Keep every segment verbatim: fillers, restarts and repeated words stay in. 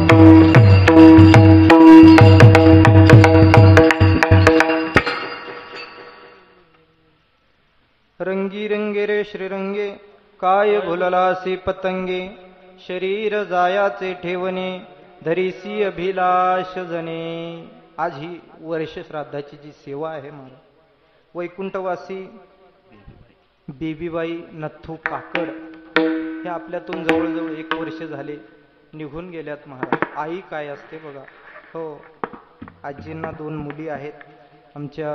रंगी रंगे रे श्रीरंगे काय भुललासी पतंगे शरीर जायाचे ठेवणे धरीसी अभिलाष जने। आज ही वर्ष श्राद्धाची जी सेवा आहे महाराज वैकुंठवासी बेबीबाई नथू काकड हे आपल्यातून जवळजवळ एक वर्ष झाले निघून गेल्यात महाराज। आई काय असते बघा। हो आजींना दोन मुली आहेत आमच्या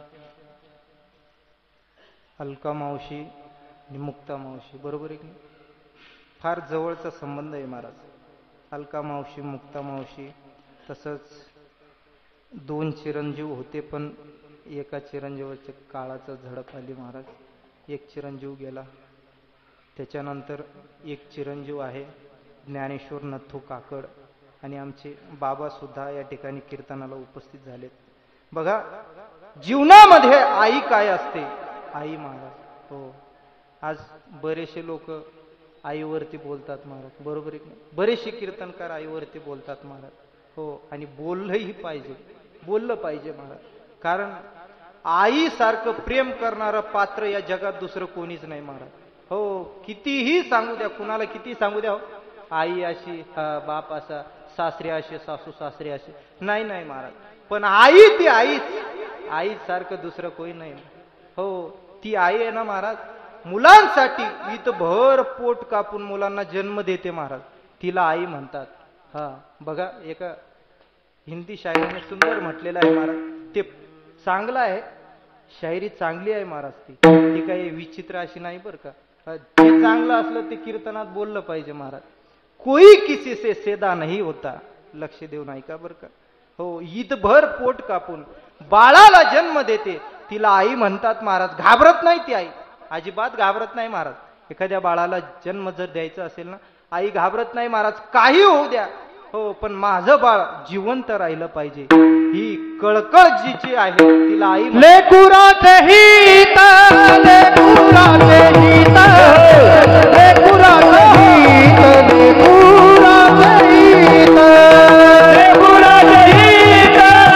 अलका मावशी आणि मुक्ता मावशी, बरोबर आहे की फार जवळचा संबंध आहे महाराज। अलका मावशी मुक्ता मावशी तसंच दोन चिरंजीव होते पण एका चिरंजीवाच्या काळाचा झडप आली महाराज। एक चिरंजीव गेला त्याच्यानंतर एक चिरंजीव आहे ज्ञानेश्वर नथू काकड आणि आमचे बाबा सुद्धा या ठिकाणी कीर्तनाला उपस्थित झालेत। बघा जीवनामध्ये आई काय असते, आई महाराज। हो आज बरेचसे लोक आईवरती बोलतात महाराज, बरोबर आहे की बरेचसे कीर्तनकार आईवरती बोलतात महाराज। हो आणि बोललंही पाहिजे, बोललं पाहिजे महाराज, कारण आई सारखं प्रेम करणारं पात्र या जगात दुसरं कोणीच नाही महाराज। हो कितीही सांगू द्या, कुणाला किती सांगू द्या, हो आई अशी बाप असा सासरे असे सासू सासरे असे, नाही नाही महाराज, पण आई ती आईच, आई सारखं दुसरं कोणी नाही। हो ती आई आहे ना महाराज मुलांसाठी इथं भर पोट कापून मुलांना जन्म देते महाराज, तिला आई म्हणतात। हा बघा एका हिंदी शायरीने सुंदर म्हटलेलं आहे महाराज, ते चांगलं आहे, शायरी चांगली आहे महाराज, ती ती काही विचित्र अशी नाही बरं का, ते चांगलं असलं ते कीर्तनात बोललं पाहिजे महाराज। कोई किसी से सेदा नहीं होता, लक्ष देऊन ऐका बरं का। हो ईदभर पोट कापून बाळाला जन्म देते तिला आई म्हणतात महाराज। घाबरत नाही ती आई, अजिबात घाबरत नाही महाराज। एखाद्या बाळाला जन्म जर द्यायचा असेल ना आई घाबरत नाही महाराज, काही होऊ द्या, हो पण माझं बाळ जिवंत राहिलं पाहिजे, ही कळकळ जीची आहे तिला आई। लेकुराचे हित लेकुराचे हित लेकुराचे हित लेकुराचे हित लेकुराचे हित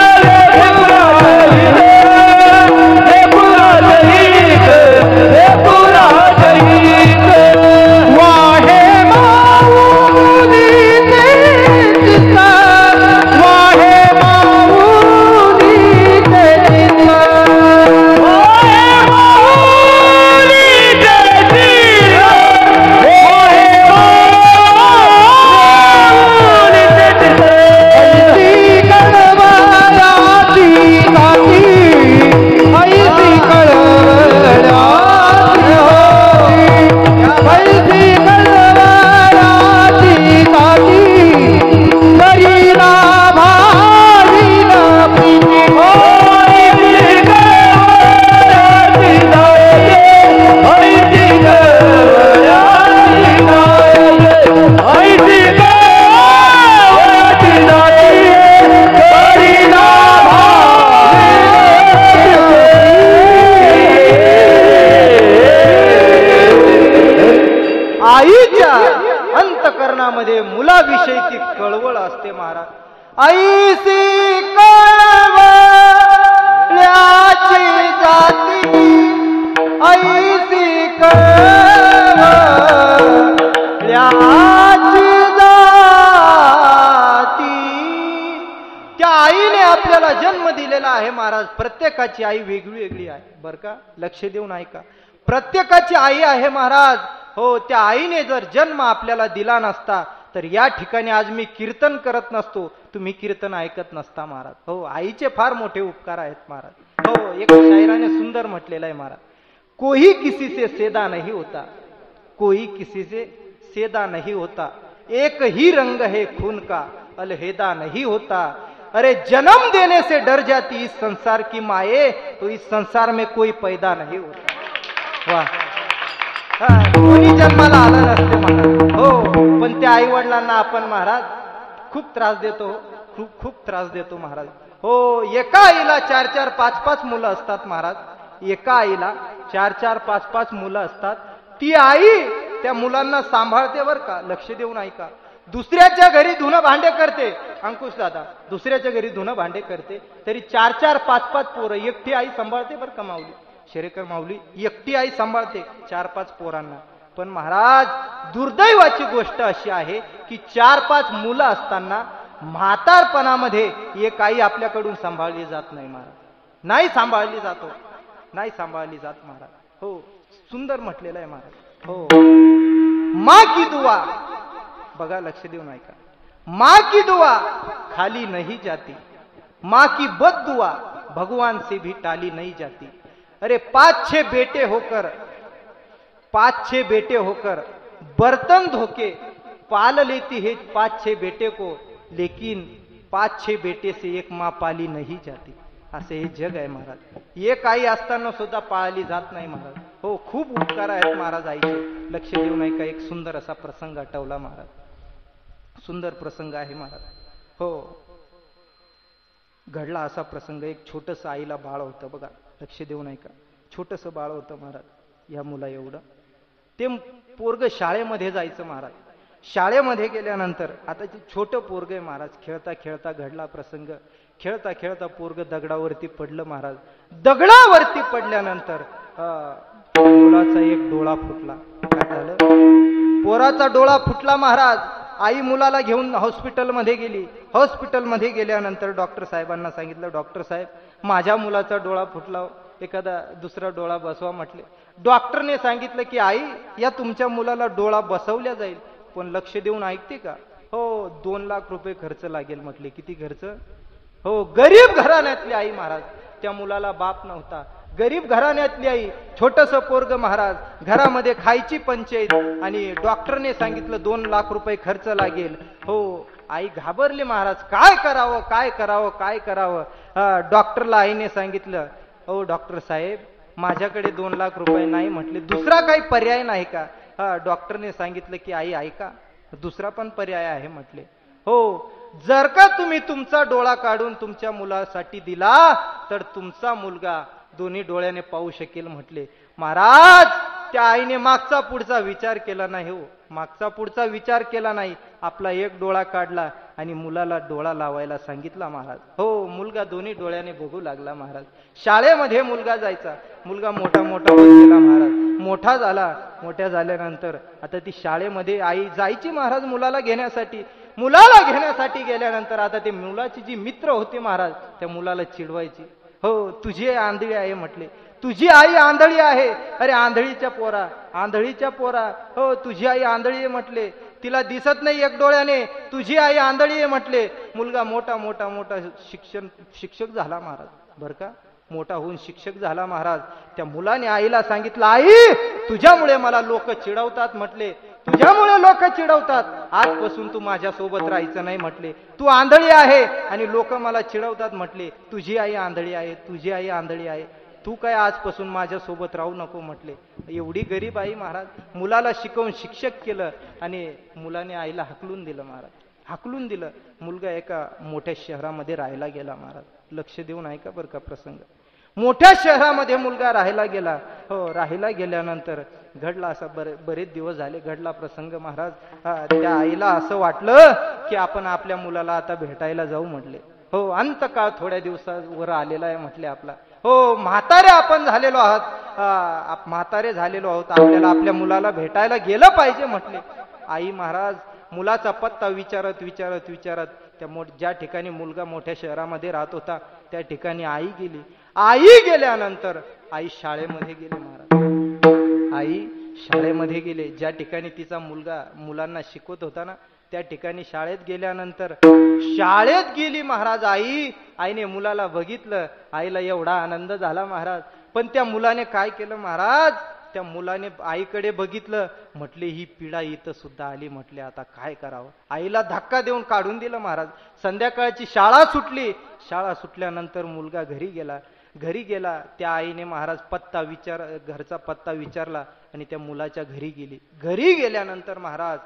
लेकुराचे हित लेकुराचे हित वाहे माऊली चित्ता वाहे माऊली चित्ता वाहे माऊली चित्ता वाहे माऊली चित्ता ऐसी कळवळाची काठी ऐसी कळवळाची ऐसी कळवळाची काठी करीना भारीना प्रीती ऐसी कळवळाची काठी ऐसी कळवळाची काठी ऐसी कळवळाची काठी करीना आईच्या अंतकरणामध्ये मुलाविषयीची कळवळ असते महाराज। ऐसी कळवळ्याची जाती ऐसी कळवळ्याची जाती, त्या आईने आपल्याला जन्म दिलेला आहे महाराज। प्रत्येकाची आई वेगळी वेगळी आहे बरं का, लक्ष देऊन ऐका, प्रत्येकाची आई आहे महाराज। हो त्या आईने जर जन्म आपल्याला दिला नसता तर या ठिकाणी आज मी कीर्तन करत नसतो, तुम्ही कीर्तन ऐकत नसता महाराज। हो आईचे फार मोठे उपकार आहेत महाराज। हो एक शायराने सुंदर म्हटलेलं आहे महाराज, कोई किसी से सेदा नहीं होता, कोई किसी से सेदा नहीं होता, एक ही रंग है खून का अलहेदा नहीं होता, अरे जन्म देने से डर जाती इस संसार की माए तो इस संसार में कोई पैदा नहीं होता। वाह कोणी जन्माला आलं नसते महाराज। हो पण त्या आई वडिलांना आपण महाराज खूप त्रास देतो, खूप खूप त्रास देतो महाराज। हो एका आईला चार चार पाच पाच मुलं असतात महाराज, एका आईला चार चार पाच पाच मुलं असतात, ती आई त्या मुलांना सांभाळते बर का, लक्ष देऊन ऐका। दुसऱ्याच्या घरी धुणं भांडे करते, अंकुश दादा दुसऱ्याच्या घरी धुणं भांडे करते, तरी चार चार पाच पाच पोरं एकटी आई सांभाळते बरं का माऊली, शेरेकर माऊली एकटी आई सांभाळते चार पाच पोरांना. पण महाराज दुर्दैवाची गोष्ट अशी आहे की चार पाच मुलं असताना म्हातारपणामध्ये एक आई आपल्याकडून सांभाळली जात नाही महाराज, नाही सांभाळली जातो, नाही सांभाळली जात महाराज. हो सुंदर म्हटलेलं आहे महाराज. हो माँ की दुआ, बघा लक्ष देऊन ऐका, माँ की दुआ खाली नहीं जाती, माँ की बद दुआ भगवान से भी टाली नहीं जाती. अरे पांच छह बेटे होकर, पांच छह बेटे होकर बर्तन धोके पाल लेती है पांच छह बेटे को, लेकिन पांच छह बेटे से एक माँ पाली नहीं जाती. असे हे जग आहे महाराज. एक आई असताना सुद्धा पाळली जात नाही महाराज. हो खूप उपकार आहेत महाराज आईचे. लक्ष देऊन ऐका, एक सुंदर असा प्रसंग आठवला महाराज, सुंदर प्रसंग आहे महाराज. हो घडला असा प्रसंग, एक छोटस आईला बाळ होतं बघा, लक्ष देऊन ऐका, छोटस बाळ होतं महाराज, या मुला एवढं. ते पोरग शाळेमध्ये जायचं महाराज. शाळेमध्ये गेल्यानंतर आता जे छोटं पोरग आहे महाराज, खेळता खेळता घडला प्रसंग, खेळता खेळता पोरग दगडावरती पडलं महाराज. दगडावरती पडल्यानंतर मुलाचा एक डोळा फुटला. काय झालं, पोराचा डोळा फुटला महाराज. आई मुलाला घेऊन हॉस्पिटलमध्ये गेली. हॉस्पिटलमध्ये गेल्यानंतर डॉक्टर साहेबांना सांगितलं, डॉक्टर साहेब माझ्या मुलाचा डोळा फुटला, एखादा दुसरा डोळा बसवा म्हटले. डॉक्टरने सांगितलं की आई या तुमच्या मुलाला डोळा बसवल्या जाईल, पण लक्ष देऊन ऐकते का, हो दोन लाख रुपये खर्च लागेल म्हटले. किती खर्च, हो गरीब घराण्यातली आई महाराज, त्या मुलाला बाप नव्हता, गरीब घराण्यातली आई, छोटस पोरग महाराज, घरामध्ये खायची पंचायत, आणि डॉक्टरने सांगितलं दोन लाख रुपये खर्च लागेल. हो आई घाबरली महाराज, काय करावं काय करावं काय करावं. डॉक्टरला आईने सांगितलं, हो डॉक्टर साहेब माझ्याकडे दोन लाख रुपये नाही म्हटले, दुसरा काही पर्याय नाही का. हा डॉक्टरने सांगितलं की आई ऐका दुसरा पण पर्याय आहे म्हटले. हो जर का तुम्ही तुमचा डोळा काढून तुमच्या मुलासाठी दिला तर तुमचा मुलगा दोन्ही डोळ्याने पाहू शकेल म्हटले. महाराज त्या आईने मागचा पुढचा विचार केला नाही, हो मागचा पुढचा विचार केला नाही, आपला एक डोळा काढला आणि मुलाला डोळा लावायला सांगितला महाराज. हो मुलगा दोन्ही डोळ्याने बघू लागला महाराज. शाळेमध्ये मुलगा जायचा, मुलगा मोठा मोठा होत गेला महाराज, मोठा झाला. मोठ्या झाल्यानंतर आता ती शाळेमध्ये आई जायची महाराज मुलाला घेण्यासाठी. मुलाला घेण्यासाठी गेल्यानंतर आता ते मुलाची जी मित्र होती महाराज त्या मुलाला चिडवायची. हो तुझी आंधळी आहे म्हटले, तुझी आई आंधळी आहे. अरे आंधळीच्या पोरा, आंधळीच्या पोरा, हो तुझी आई आंधळी आहे म्हटले, तिला दिसत नाही एक डोळ्याने, तुझी आई आंधळी आहे म्हटले. मुलगा मोठा मोठा मोठा शिक्षण शिक्षक झाला महाराज, बर का मोठा होऊन शिक्षक झाला महाराज. त्या मुलाने आईला सांगितलं, आई तुझ्यामुळे मला लोक चिडवतात म्हटले, तुझ्यामुळे लोक चिडवतात, आजपासून तू माझ्या सोबत राहायचं नाही म्हटले, तू आंधळी आहे आणि लोक मला चिडवतात म्हटले, तुझी आई आंधळी आहे, तुझी आई आंधळी आहे, तू काय आजपासून माझ्या सोबत राहू नको म्हटले. एवढी गरीब आई महाराज, मुलाला शिकवून शिक्षक केलं आणि मुलाने आईला हाकलून दिलं महाराज, हाकलून दिलं. मुलगा एका मोठ्या शहरामध्ये राहायला गेला महाराज. लक्ष देऊन ऐका बरं का प्रसंग. मोठ्या शहरामध्ये मुलगा राहायला गेला. हो राहायला गेल्यानंतर घडला असा बरे बरेच दिवस झाले घडला प्रसंग महाराज. त्या आईला असं वाटलं की आपण आपल्या मुलाला आता भेटायला जाऊ म्हटले. हो अंतकाळ थोड्या दिवसावर आलेला आहे म्हटले आपला. हो म्हातारे आपण झालेलो आहात, म्हातारे झालेलो आहोत, आपल्याला आपल्या मुलाला भेटायला गेलं पाहिजे म्हटले. आई महाराज मुलाचा पत्ता विचारत विचारत विचारत त्या मोठ ज्या ठिकाणी मुलगा मोठ्या शहरामध्ये राहत होता त्या ठिकाणी आई गेली. आई गेल्यानंतर आई शाळेमध्ये गेली महाराज. आई शाळेमध्ये गेले, ज्या ठिकाणी तिचा मुलगा मुलांना शिकवत होता ना त्या ठिकाणी शाळेत गेल्यानंतर शाळेत गेली महाराज आई. आईने मुलाला बघितलं, आईला एवढा आनंद झाला महाराज. पण त्या मुलाने काय केलं महाराज, त्या मुलाने आईकडे बघितलं, म्हटले ही पिढा इथं सुद्धा आली म्हटले, आता काय करावं. आईला धक्का देऊन काढून दिलं महाराज. संध्याकाळची शाळा सुटली. शाळा सुटल्यानंतर मुलगा घरी गेला. घरी गेला त्या आईने महाराज पत्ता विचार घरचा पत्ता विचारला आणि त्या मुलाच्या घरी गेली. घरी गेल्यानंतर महाराज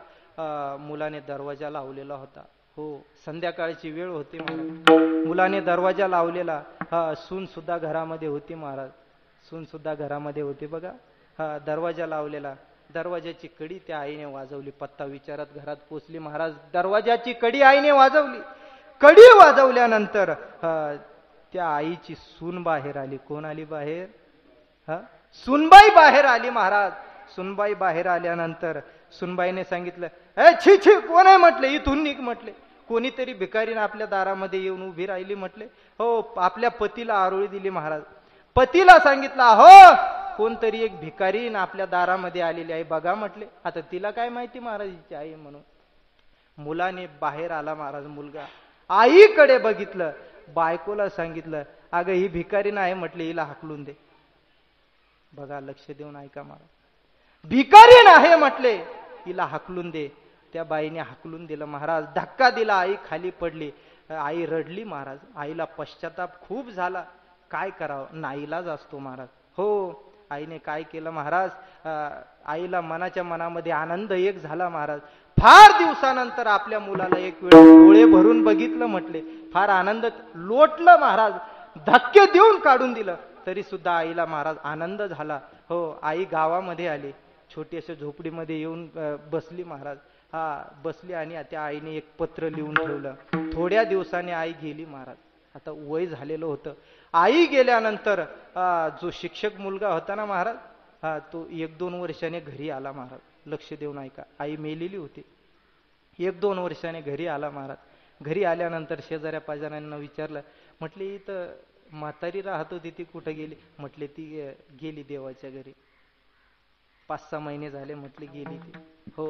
मुलाने दरवाजा लावलेला होता. हो संध्याकाळची वेळ होती महाराज. मुलाने दरवाजा लावलेला. हा सून सुद्धा घरामध्ये होती महाराज, सून सुद्धा घरामध्ये होती बघा. हा दरवाजा लावलेला. दरवाजाची कडी त्या आईने वाजवली. पत्ता विचारत घरात पोचली महाराज. दरवाजाची कडी आईने वाजवली. कडी वाजवल्यानंतर त्या आईची सून बाहेर आली. कोण आली बाहेर? हा, सुनबाई बाहेर आली महाराज. सुनबाई बाहेर आल्यानंतर सुनबाईने सांगितलं, ए छी छी, कोण आहे म्हटले, इथून निघ म्हटले. कोणीतरी भिकारीने आपल्या दारामध्ये येऊन उभी राहिली म्हटले. हो, आपल्या पतीला आरोळी दिली महाराज. पतीला सांगितलं, हो कोणतरी एक भिकारी आपल्या दारामध्ये आलेली आहे बघा म्हटले. आता तिला काय माहिती महाराजांची आई म्हणून. मुलाने बाहेर आला महाराज. मुलगा आईकडे बघितलं, बायकोला सांगितलं, अगं ही भिकारी नाही म्हटले, हिला हाकलून दे. बघा, लक्ष देऊन ऐका महाराज. भिकारी नाही म्हटले, हिला हाकलून दे. त्या बाईने हाकलून दिलं महाराज. धक्का दिला, आई खाली पडली. आई रडली महाराज. आईला पश्चाताप खूप झाला. काय करावं, नाईलाज असतो महाराज. हो, आईने काय केलं महाराज, आईला मनाच्या मनामध्ये आनंद एक झाला महाराज. फार दिवसानंतर आपल्या मुलाला एक वेळ डोळे भरून बघितलं म्हटले. फार आनंद लोटलं महाराज. धक्के देऊन काढून दिलं तरी सुद्धा आईला महाराज आनंद झाला. हो, आई गावामध्ये आली. छोटी अशा झोपडीमध्ये येऊन बसली महाराज. हा, बसली आणि त्या आईने एक पत्र लिहून ठेवलं. थोड्या दिवसाने आई गेली महाराज. आता वय झालेलं होतं. आई गेल्यानंतर जो शिक्षक मुलगा होता ना महाराज, हा तो एक दोन वर्षाने घरी आला महाराज. लक्ष देऊन ऐका. आई मेलेली होती. एक दोन वर्षाने घरी आला महाराज. घरी आल्यानंतर शेजाऱ्या पाजाऱ्यांना विचारलं, म्हटले इथं म्हातारी राहत होती ती कुठं गेली? म्हटले ती गेली देवाच्या घरी. पाच सहा महिने झाले म्हटले गेली ती. हो,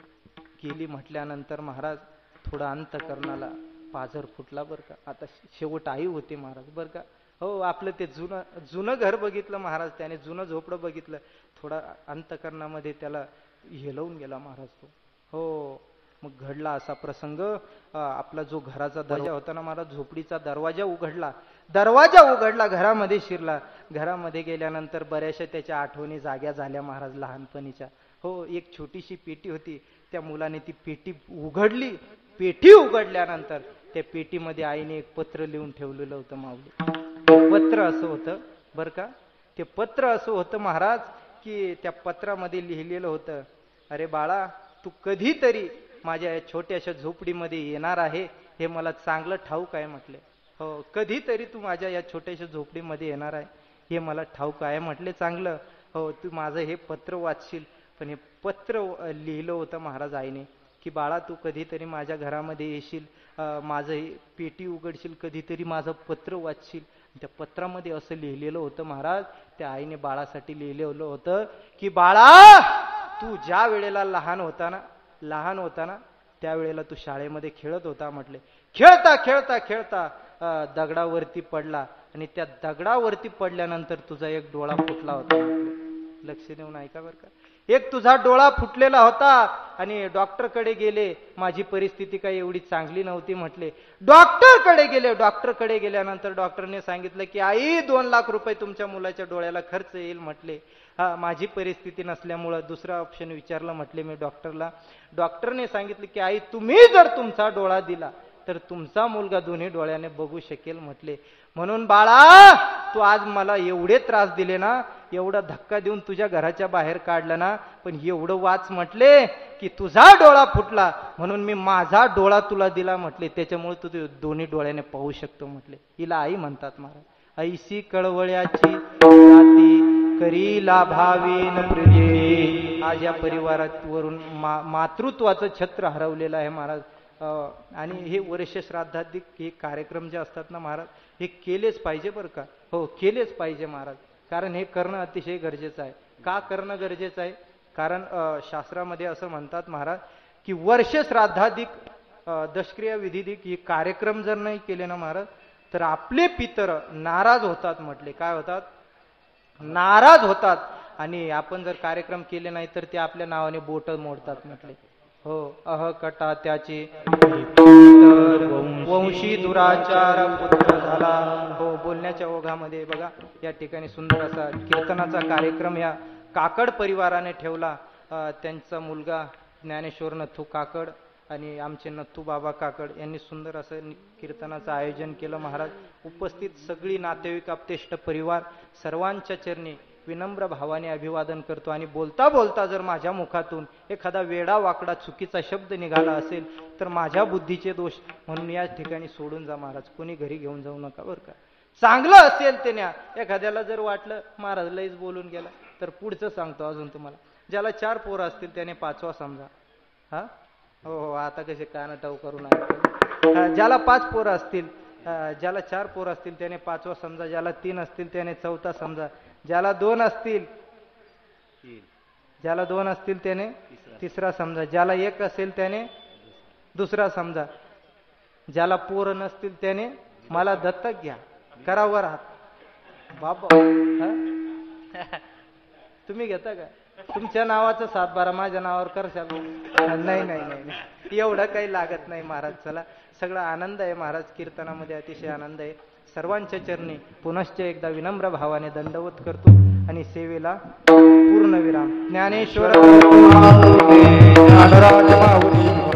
गेली म्हटल्यानंतर महाराज थोडा अंतकरणाला पाझर फुटला बरं का. आता शेवट आई होती महाराज बरं का. हो, आपलं ते जुनं जुनं घर बघितलं महाराज. त्याने जुनं झोपडं बघितलं. थोडा अंतकरणामध्ये त्याला हेलवून गेला महाराज तो. हो, मग घडला असा प्रसंग. आपला जो घराचा दरवाजा होता ना महाराज, झोपडीचा दरवाजा उघडला. दरवाजा उघडला, घरामध्ये शिरला. घरामध्ये गेल्यानंतर बऱ्याचशा त्याच्या आठवणी जाग्या झाल्या महाराज लहानपणीच्या. हो, एक छोटीशी पेटी होती. त्या मुलाने ती पेटी उघडली. पेटी उघडल्यानंतर त्या पेटीमध्ये आईने एक पत्र लिहून ठेवलेलं होतं माऊली. पत्र असं होतं बरं का. ते पत्र असं होतं महाराज की त्या पत्रामध्ये लिहिलेलं होतं, अरे बाळा, तू कधीतरी माझ्या छोट्याशा झोपडीमध्ये येणार आहे हे मला चांगलं ठाऊक आहे म्हटले. हो, कधीतरी तू माझ्या या छोट्याशा झोपडीमध्ये येणार आहे हे मला ठाऊक आहे म्हटले. चांगलं, हो, तू माझं हे पत्र वाचशील. पण हे पत्र लिहिलं होतं महाराज आईने की बाळा, तू कधीतरी माझ्या घरामध्ये येशील, माझं हे पेटी उघडशील, कधीतरी माझं पत्र वाचशील. त्या पत्रामध्ये असं लिहिलेलं होतं महाराज. त्या आईने बाळासाठी लिहिलेलं होतं की बाळा, तू ज्या वेळेला लहान होता ना लहान होता ना त्यावेळेला तू शाळेमध्ये खेळत होता म्हटले. खेळता खेळता खेळता दगडावरती पडला आणि त्या दगडावरती पडल्यानंतर तुझा एक डोळा फुटला होता. लक्ष देऊन ऐका बरं का. एक तुझा डोळा फुटलेला होता आणि डॉक्टरकडे गेले. माझी परिस्थिती काही एवढी चांगली नव्हती म्हटले. डॉक्टरकडे गेले. डॉक्टरकडे गेल्यानंतर डॉक्टरने सांगितलं की आई, दोन लाख रुपये तुमच्या मुलाच्या डोळ्याला खर्च येईल म्हटले. हा, माझी परिस्थिती नसल्यामुळं दुसरा ऑप्शन विचारलं म्हटले मी डॉक्टरला. डॉक्टरने सांगितलं की आई, तुम्ही जर तुमचा डोळा दिला तर तुमचा मुलगा दोन्ही डोळ्याने बघू शकेल म्हटले. म्हणून बाळा, तू आज मला एवढे त्रास दिले ना, एवढा धक्का देऊन तुझ्या घराच्या बाहेर काढलं ना, पण एवढं वाच म्हटले की तुझा डोळा फुटला म्हणून मी माझा डोळा तुला दिला म्हटले. त्याच्यामुळे तू दोन्ही डोळ्याने पाहू शकतो म्हटले. हिला आई म्हणतात महाराज. ऐशी कळवळ्याची जाती करी लाभावीन प्रिये. आज या परिवारात वरून मा, मातृत्वाचं छत्र हरवलेलं आहे महाराज. आणि हे वर्ष श्राद्धाधिक हे कार्यक्रम जे असतात ना महाराज, हे केलेच पाहिजे बरं का. हो, केलेच पाहिजे महाराज. कारण हे करणं अतिशय गरजेचं आहे. का करणं गरजेचं आहे? कारण शास्त्रामध्ये असं म्हणतात महाराज की वर्ष श्राद्धाधिक दशक्रिया विधिधिक हे कार्यक्रम जर नाही केले ना महाराज, तर आपले पितर नाराज होतात म्हटले. काय होतात? नाराज होतात. आणि आपण जर कार्यक्रम केले नाही तर ते आपल्या नावाने बोट मोडतात म्हटले. हो, अह कटा त्याचे वंशी दुराचार पुत्र झाला. हो, बोलण्याच्या ओघामध्ये बघा या ठिकाणी सुंदर असा कीर्तनाचा कार्यक्रम या काकड परिवाराने ठेवला. त्यांचा मुलगा ज्ञानेश्वर नथू काकड आणि आमचे नथू बाबा काकड यांनी सुंदर असं कीर्तनाचं आयोजन केलं महाराज. उपस्थित सगळी नातेवाईक, आप्तेष्ट परिवार सर्वांच्या चरणी विनम्र भावाने अभिवादन करतो आणि बोलता बोलता जर माझ्या मुखातून एखादा वेडा वाकडा चुकीचा शब्द निघाला असेल तर माझ्या बुद्धीचे दोष म्हणून या ठिकाणी सोडून जा महाराज, कोणी घरी घेऊन जाऊ नका बरं का. चांगलं असेल ते न्या. एखाद्याला जर वाटलं महाराज लईच बोलून गेला तर पुढचं सांगतो अजून तुम्हाला. ज्याला चार पोरं असतील त्याने पाचवा समजा. हा हो हो आता कसे कान टाऊ करून आहे. ज्याला पाच पोरं असतील, ज्याला चार पोरं असतील त्याने पाचवा समजा, ज्याला तीन असतील त्याने चौथा समजा, ज्याला दोन असतील ज्याला दोन असतील त्याने तिसरा समजा, ज्याला एक असेल त्याने दुसरा समजा, ज्याला पोरं नसतील त्याने मला दत्तक घ्या. करावर हात बाबा. तुम्ही घेता का? तुमच्या नावाचं सातबारा माझ्या नावावर करशाल? नाही नाही नाही एवढं काही लागत नाही महाराज. चला सगळा आनंद आहे महाराज, कीर्तनामध्ये अतिशय आनंद आहे. सर्वांच्या चरणी पुनश्च एकदा विनम्र भावाने दंडवत करतो आणि सेवेला पूर्ण विराम. ज्ञानेश्वर